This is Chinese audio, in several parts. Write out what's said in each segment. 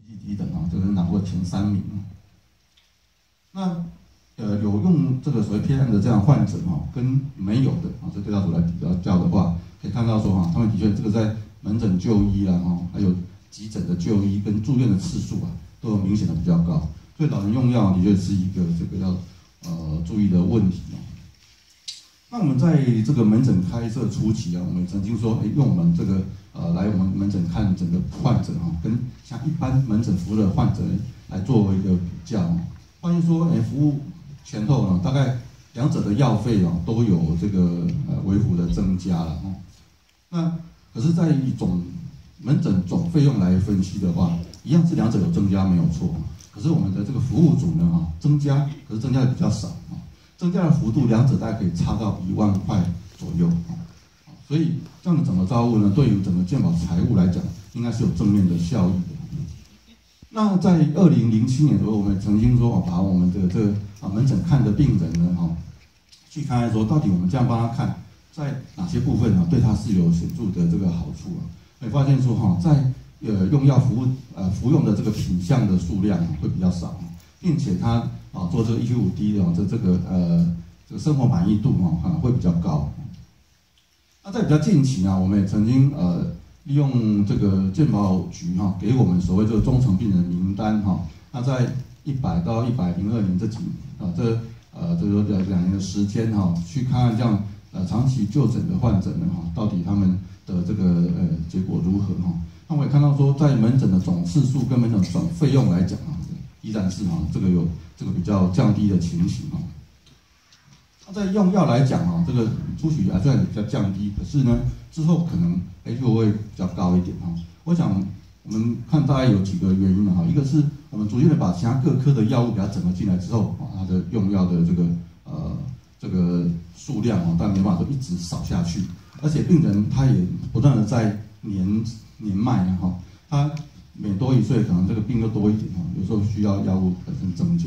低等啊，就是拿过前3名。那有用这个所谓偏暗的这样患者哈，跟没有的啊，这对照组来比较的话，可以看到说哈，他们的确这个在门诊就医啦哈，还有急诊的就医跟住院的次数啊，都有明显的比较高。所以老人用药的确是一个这个要注意的问题哦。那我们在这个门诊开设初期啊，我们曾经说，用我们这个来我们门诊看整个患者哈，跟像一般门诊服务的患者来作为一个比较，发现说，服务前后呢，大概两者的药费啊都有这个微幅的增加了哦。那可是，在以门诊总费用来分析的话，一样是两者有增加没有错，可是我们的这个服务组呢增加，可是增加的比较少啊。增加的幅度，两者大概可以差到1万块左右啊，所以这样的整个照顾呢，对于整个健保财务来讲，应该是有正面的效益的。那在2007年的时候，我们曾经说把我们的这个门诊看的病人呢去看看说，到底我们这样帮他看，在哪些部分对他是有显著的这个好处啊？会发现说在用药服用的这个品项的数量会比较少，并且他做这个 EQ5D 的这个生活满意度会比较高。那在比较近期呢，我们也曾经利用这个健保局给我们所谓这个中程病人名单那在100到102年这这个2年的时间去看看这样长期就诊的患者呢到底他们的这个结果如何那我也看到说，在门诊的总次数跟门诊总费用来讲依然是这个有这个比较降低的情形那在用药来讲这个出血虽然比较降低，可是呢之后可能就会比较高一点我想我们看大概有几个原因一个是我们逐渐的把其他各科的药物给它整合进来之后它的用药的这个数量当然没办法一直少下去，而且病人他也不断的在年迈他每多1岁，可能这个病又多一点有时候需要药物本身增加。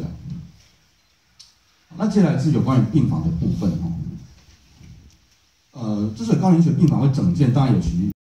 那接下来是有关于病房的部分之所以高龄血病房会整建，当然有其